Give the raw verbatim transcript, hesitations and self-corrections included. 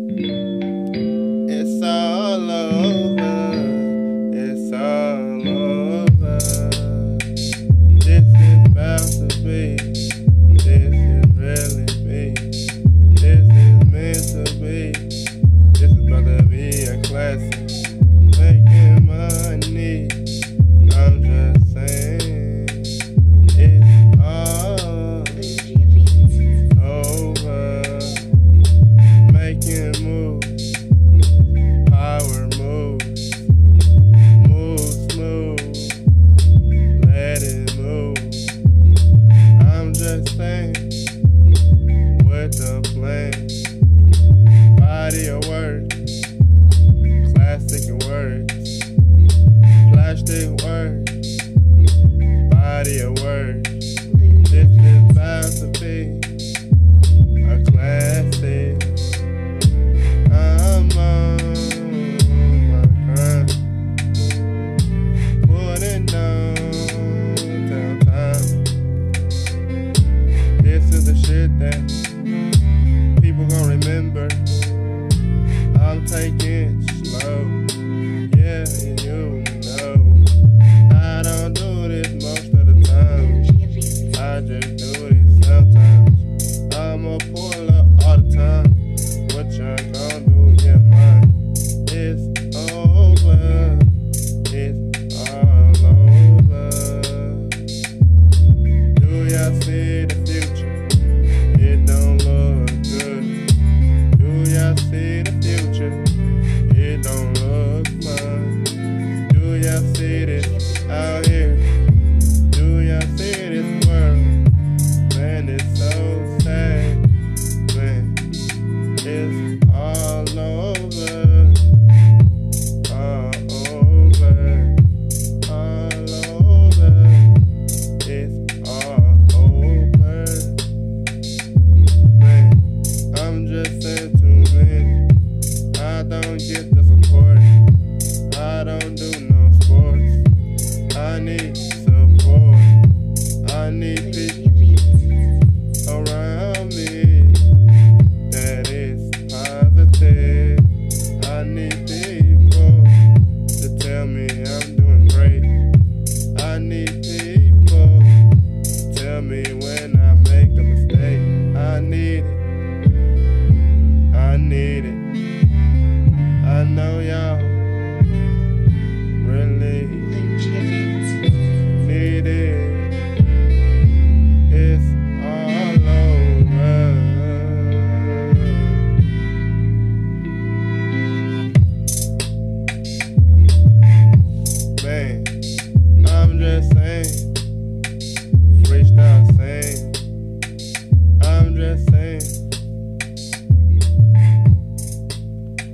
It's all over. It's all over. This is about to be. This is really me. This is meant to be. This is about to be a classic. Making money. I'm just saying. It's all over. Making moves. Power moves. Move smooth. Let it move. I'm just saying. With the plan. Body of work. Classic words. Plastic words. Body of words. This is about to be a classic. I'm on my grind. Putting down downtime. This is the shit that people gon' remember. I'm taking slow. Yeah, you know. I don't do this most of the time. I just do this sometimes. I'ma pull up all the time. What y'all gon' do? Yeah, mine. It's over. It's all over. Do y'all see the future? It don't look good. Do y'all see the future? It don't look fun. Do y'all see this out here? Do y'all see this world? Man, it's so sad. Man, it's all over. All over. All over. It's all over. Man, I'm just saying too many. I don't get the support. I don't do no sports. I need support. I need people around me that is positive. I need people to tell me I'm doing great. I need people to tell me when I make a mistake. I need it. I need it. I know y'all